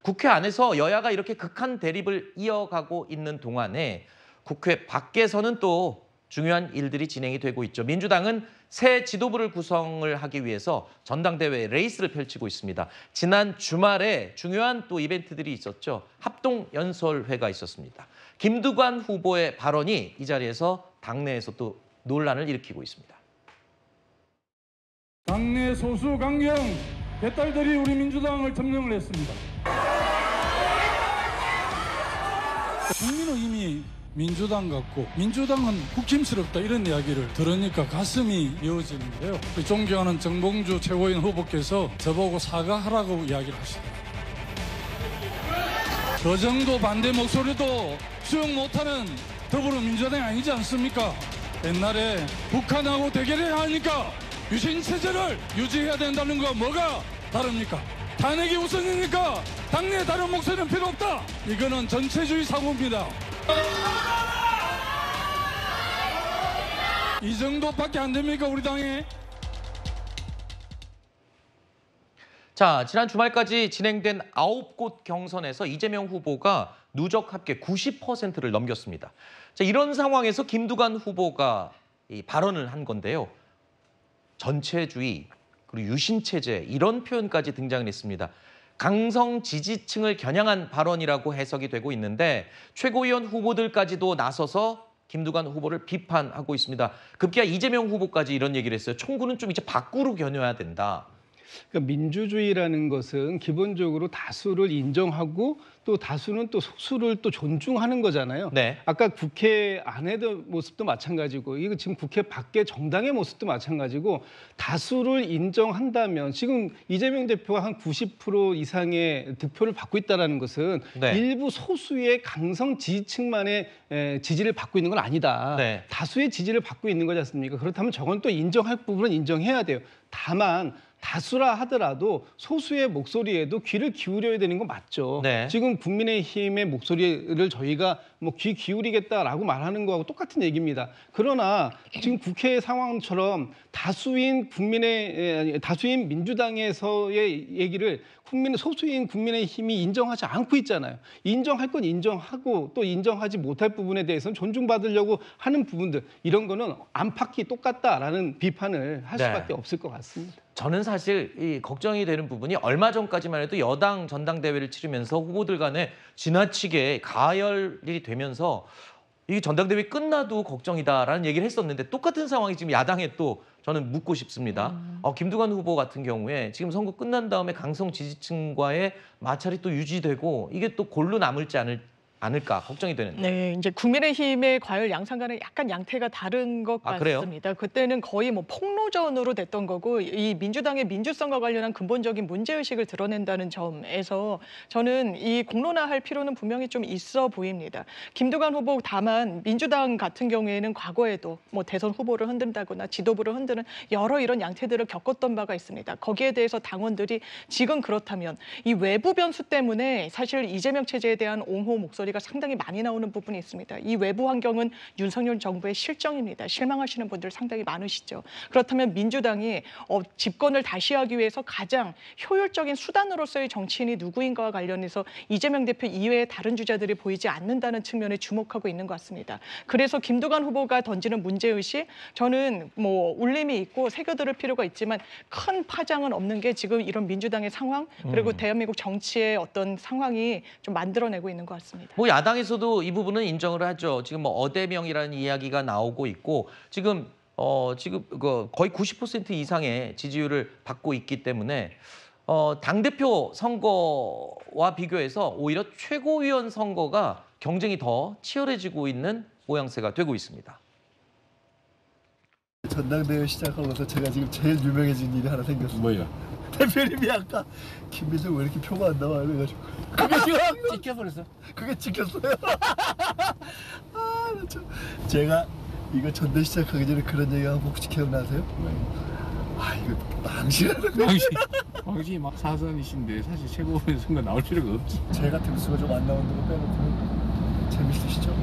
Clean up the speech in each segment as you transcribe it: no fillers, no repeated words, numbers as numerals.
국회 안에서 여야가 이렇게 극한 대립을 이어가고 있는 동안에 국회 밖에서는 또 중요한 일들이 진행이 되고 있죠. 민주당은 새 지도부를 구성을 하기 위해서 전당대회 레이스를 펼치고 있습니다. 지난 주말에 중요한 또 이벤트들이 있었죠. 합동연설회가 있었습니다. 김두관 후보의 발언이 이 자리에서 당내에서 또 논란을 일으키고 있습니다. 당내 소수 강경 개딸들이 우리 민주당을 점령을 했습니다. 국민은 이미 민주당 같고 민주당은 국힘스럽다 이런 이야기를 들으니까 가슴이 이어지는데요. 존경하는 정봉주 최고위원 후보께서 저보고 사과하라고 이야기를 하시더라고요. 그 정도 반대 목소리도 수용 못하는 더불어민주당이 아니지 않습니까? 옛날에 북한하고 대결해야 하니까 유신체제를 유지해야 된다는 거 뭐가 다릅니까? 탄핵이 우선이니까 당내 다른 목소리는 필요 없다. 이거는 전체주의 사고입니다. 이 정도밖에 안 됩니까 우리 당에? 자, 지난 주말까지 진행된 9곳 경선에서 이재명 후보가 누적 합계 90%를 넘겼습니다. 자, 이런 상황에서 김두관 후보가 이 발언을 한 건데요. 전체주의, 그리고 유신체제 이런 표현까지 등장을 했습니다. 강성 지지층을 겨냥한 발언이라고 해석이 되고 있는데 최고위원 후보들까지도 나서서 김두관 후보를 비판하고 있습니다. 급기야 이재명 후보까지 이런 얘기를 했어요. 총구는 좀 이제 밖으로 겨녀야 된다. 그러니까 민주주의라는 것은 기본적으로 다수를 인정하고 또 다수는 또 소수를 또 존중하는 거잖아요. 네. 아까 국회 안의 모습도 마찬가지고 이거 지금 국회 밖의 정당의 모습도 마찬가지고 다수를 인정한다면 지금 이재명 대표가 한 90% 이상의 득표를 받고 있다는 것은 네. 일부 소수의 강성 지지층만의 지지를 받고 있는 건 아니다. 네. 다수의 지지를 받고 있는 거지 않습니까? 그렇다면 저건 또 인정할 부분은 인정해야 돼요. 다만 다수라 하더라도 소수의 목소리에도 귀를 기울여야 되는 건 맞죠. 네. 지금 국민의힘의 목소리를 저희가 뭐 귀 기울이겠다라고 말하는 거하고 똑같은 얘기입니다. 그러나 지금 국회 상황처럼 다수인 민주당에서의 얘기를 소수인 국민의힘이 인정하지 않고 있잖아요. 인정할 건 인정하고 또 인정하지 못할 부분에 대해서는 존중받으려고 하는 부분들 이런 거는 안팎이 똑같다라는 비판을 할 수밖에 없을 것 같습니다. 저는 사실 이 걱정이 되는 부분이 얼마 전까지만 해도 여당 전당대회를 치르면서 후보들 간에 지나치게 가열이 되면서 이 전당대회 끝나도 걱정이다라는 얘기를 했었는데 똑같은 상황이 지금 야당에 또 저는 묻고 싶습니다. 김두관 후보 같은 경우에 지금 선거 끝난 다음에 강성 지지층과의 마찰이 또 유지되고 이게 또 골로 남을지 않을까 걱정이 되는데. 네, 이제 국민의힘의 과열 양상과는 약간 양태가 다른 것 그래요? 같습니다. 그때는 거의 뭐 폭로전으로 됐던 거고 이 민주당의 민주성과 관련한 근본적인 문제의식을 드러낸다는 점에서 저는 이 공론화할 필요는 분명히 좀 있어 보입니다. 김두관 후보 다만 민주당 같은 경우에는 과거에도 뭐 대선 후보를 흔든다거나 지도부를 흔드는 여러 이런 양태들을 겪었던 바가 있습니다. 거기에 대해서 당원들이 지금 그렇다면 이 외부 변수 때문에 사실 이재명 체제에 대한 옹호 목소리가 상당히 많이 나오는 부분이 있습니다. 이 외부 환경은 윤석열 정부의 실정입니다. 실망하시는 분들 상당히 많으시죠. 그렇다면 민주당이 집권을 다시 하기 위해서 가장 효율적인 수단으로서의 정치인이 누구인가와 관련해서 이재명 대표 이외의 다른 주자들이 보이지 않는다는 측면에 주목하고 있는 것 같습니다. 그래서 김두관 후보가 던지는 문제의식 저는 뭐 울림이 있고 새겨들을 필요가 있지만 큰 파장은 없는 게 지금 이런 민주당의 상황 그리고 대한민국 정치의 어떤 상황이 좀 만들어내고 있는 것 같습니다. 뭐 야당에서도 이 부분은 인정을 하죠. 지금 뭐 어대명이라는 이야기가 나오고 있고 지금 거의 90% 이상의 지지율을 받고 있기 때문에 당대표 선거와 비교해서 오히려 최고위원 선거가 경쟁이 더 치열해지고 있는 모양새가 되고 있습니다. 전당대회 시작하고서 제가 지금 제일 유명해진 일이 하나 생겼어요. 뭐예요? 대표님이 아까 김민석 왜 이렇게 표가 안 나와 이래가지고 찍혀버렸어. 그게 찍혔어요. 제가 이거 전대 시작하기 전에 그런 얘기하고 혹시 기억나세요? 이거 망신하는 거. 당신이 막 사선이신데 사실 최고위원 선거 나올 필요가 없지. 제 같은 수가 좀 안 나오는 거 빼놓고 재밌으시죠?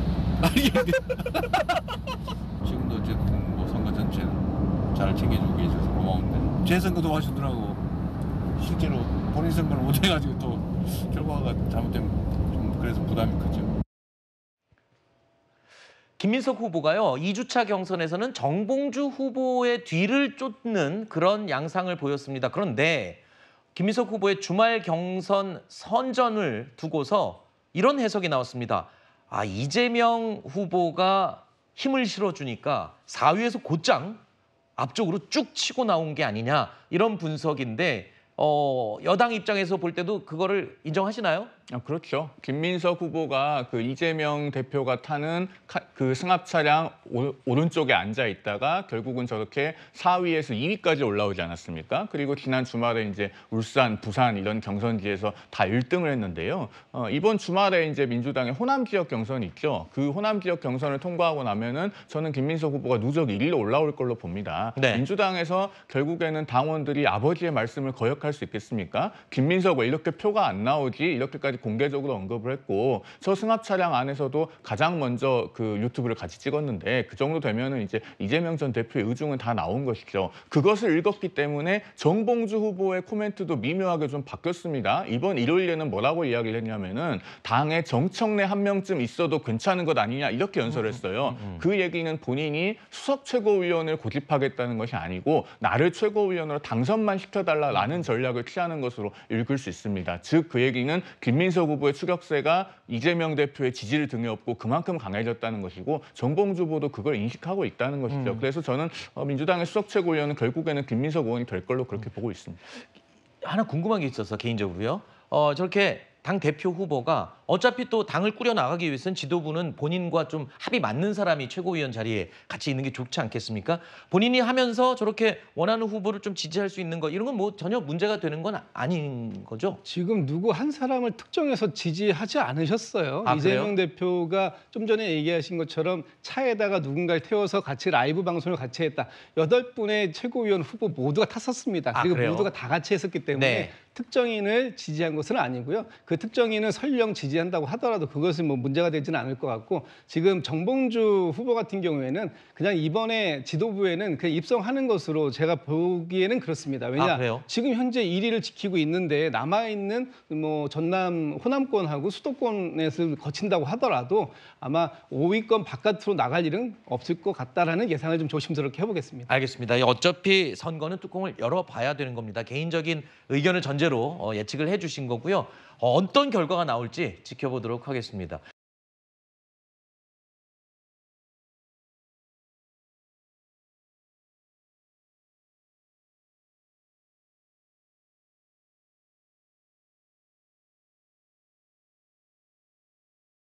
지금도 어쨌든 뭐 선거 전체는 잘 챙겨주고 계셔서 고마운데 제 선거도 하시더라고. 실제로 본인 선거를 못 해가지고 또 결과가 잘못되면 좀 그래서 부담이 크죠. 김민석 후보가요, 2주차 경선에서는 정봉주 후보의 뒤를 쫓는 그런 양상을 보였습니다. 그런데 김민석 후보의 주말 경선 선전을 두고서 이런 해석이 나왔습니다. 아, 이재명 후보가 힘을 실어주니까 4위에서 곧장 앞쪽으로 쭉 치고 나온 게 아니냐, 이런 분석인데 여당 입장에서 볼 때도 그거를 인정하시나요? 그렇죠. 김민석 후보가 그 이재명 대표가 타는 그 승합 차량 오른쪽에 앉아 있다가 결국은 저렇게 4위에서 2위까지 올라오지 않았습니까? 그리고 지난 주말에 이제 울산, 부산 이런 경선지에서 다 1등을 했는데요. 이번 주말에 이제 민주당의 호남 지역 경선이 있죠. 그 호남 지역 경선을 통과하고 나면은 저는 김민석 후보가 누적 1위로 올라올 걸로 봅니다. 네. 민주당에서 결국에는 당원들이 아버지의 말씀을 거역할 수 있겠습니까? 김민석 왜 이렇게 표가 안 나오지? 이렇게까지 공개적으로 언급을 했고, 저 승합 차량 안에서도 가장 먼저 그 유튜브를 같이 찍었는데, 그 정도 되면은 이제 이재명 전 대표의 의중은 다 나온 것이죠. 그것을 읽었기 때문에 정봉주 후보의 코멘트도 미묘하게 좀 바뀌었습니다. 이번 일요일에는 뭐라고 이야기를 했냐면은 당에 정청래 한 명쯤 있어도 괜찮은 것 아니냐, 이렇게 연설을 했어요. 그 얘기는 본인이 수석 최고위원을 고집하겠다는 것이 아니고 나를 최고위원으로 당선만 시켜달라라는 전략을 취하는 것으로 읽을 수 있습니다. 즉 그 얘기는 김민석 후보의 추격세가 이재명 대표의 지지를 등에 업고 그만큼 강해졌다는 것이고, 정봉주 후보도 그걸 인식하고 있다는 것이죠. 그래서 저는 민주당의 수석 최고위원은 결국에는 김민석 의원이 될 걸로 그렇게 보고 있습니다. 하나 궁금한 게 있어서 개인적으로요. 저렇게 당 대표 후보가 어차피 또 당을 꾸려 나가기 위해서는 지도부는 본인과 좀 합이 맞는 사람이 최고위원 자리에 같이 있는 게 좋지 않겠습니까? 본인이 하면서 저렇게 원하는 후보를 좀 지지할 수 있는 거, 이런 건 뭐 전혀 문제가 되는 건 아닌 거죠? 지금 누구 한 사람을 특정해서 지지하지 않으셨어요. 아, 이재명 대표가 좀 전에 얘기하신 것처럼 차에다가 누군가를 태워서 같이 라이브 방송을 같이 했다. 8분의 최고위원 후보 모두가 탔었습니다. 아, 그리고 그래요? 모두가 다 같이 했었기 때문에 네. 특정인을 지지한 것은 아니고요. 그 특정인을 설령 지지한다고 하더라도 그것은 뭐 문제가 되지는 않을 것 같고, 지금 정봉주 후보 같은 경우에는 그냥 이번에 지도부에는 그냥 입성하는 것으로 제가 보기에는 그렇습니다. 왜냐, 그래요? 지금 현재 1위를 지키고 있는데 남아있는 뭐 전남 호남권하고 수도권에서 거친다고 하더라도 아마 5위권 바깥으로 나갈 일은 없을 것 같다라는 예상을 좀 조심스럽게 해보겠습니다. 알겠습니다. 어차피 선거는 뚜껑을 열어봐야 되는 겁니다. 개인적인 의견을 전제로 예측을 해주신 거고요. 어떤 결과가 나올지 지켜보도록 하겠습니다.